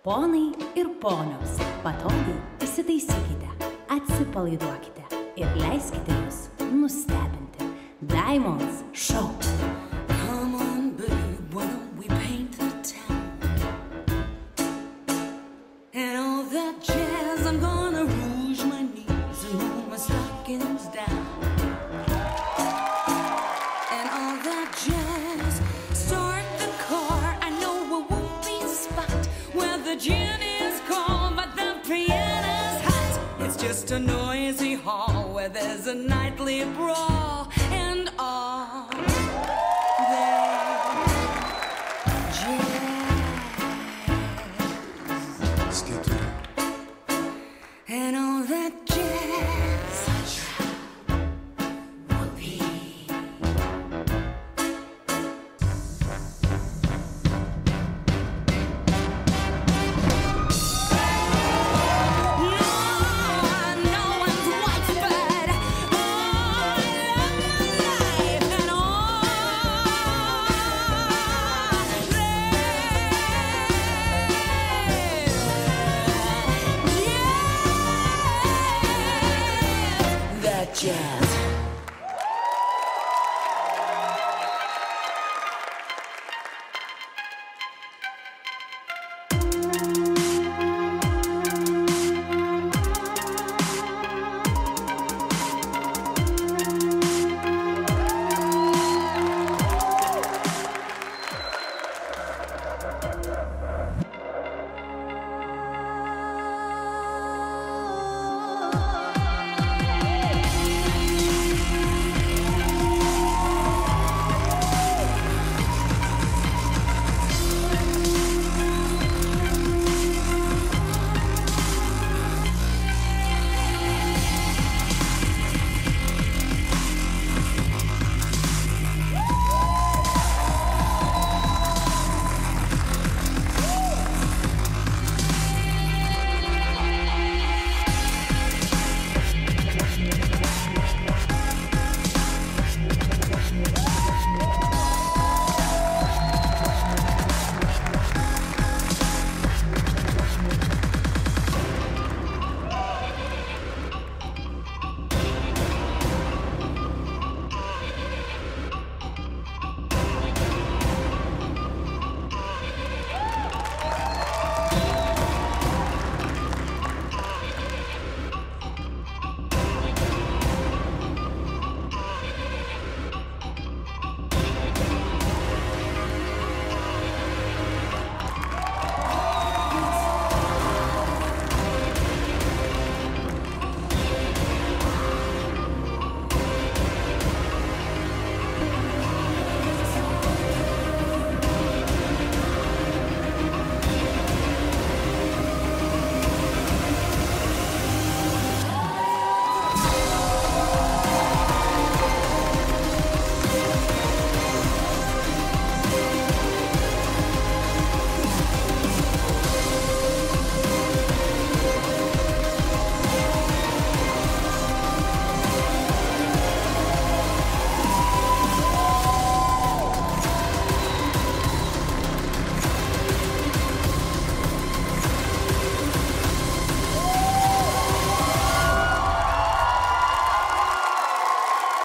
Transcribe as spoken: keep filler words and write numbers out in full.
Ponai ir ponios, patogiai įsitaisykite, atsipalaiduokite ir leiskite jūs nustebinti. Diamonds Show. Come on, babe, why don't we paint the town? And all that jazz, I'm gonna rouge my knees and roll my stockings down. And all that jazz, start the car. I know a whoopee spot where the gin is cold, but the piano's hot. It's just a noisy hall where there's a nightly brawl, and all they jazz.